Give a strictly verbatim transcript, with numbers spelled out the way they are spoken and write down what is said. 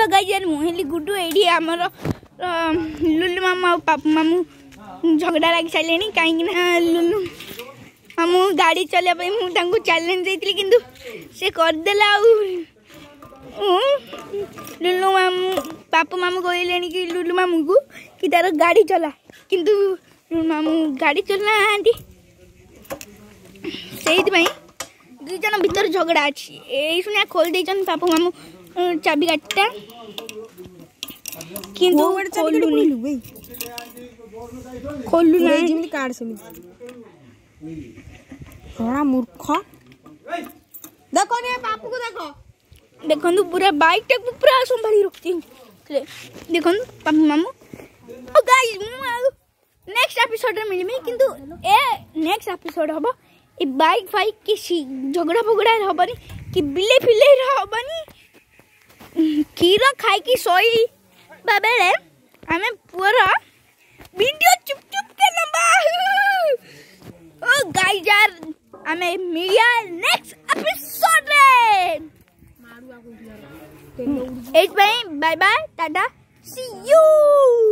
Guys यार मुहेली Guddu AD आमर लुलु मामू और पापू मामू झगड़ा लगी सारे कहीं लुलु मामू गाड़ी चलने मुझे चैलेंज देती किंतु से करदेला लुलु मामू पापू मामू कहले कि लुलु मामू को कि तार गाड़ी चला किंतु लुलु मामू गाड़ी चलना से दुई जन भीतर झगड़ा अच्छी यही शुणिया खोल देचन पापू मामू चाबी काटा किंतु खोलुनी खोलुना जेमि कार्ड समिति थोड़ा मूर्ख देखो ने पापू को देखो देखो पूरा बाइक टाक पूरा संभाली रखती देखो पापू मामू ओ गाइस मु नेक्स्ट एपिसोड रे मिलमी किंतु ए नेक्स्ट एपिसोड हबो ए बाइक फाइक की झगड़ा फगड़ा हबनी कि बिले फिले हबनी खीर खाई की सोई बेले आम पूरा वीडियो चुप चुप के लंबा ओ गाइस यार आम मिलिया नेक्स्ट एपिसोड रे एज bye bye tata see you.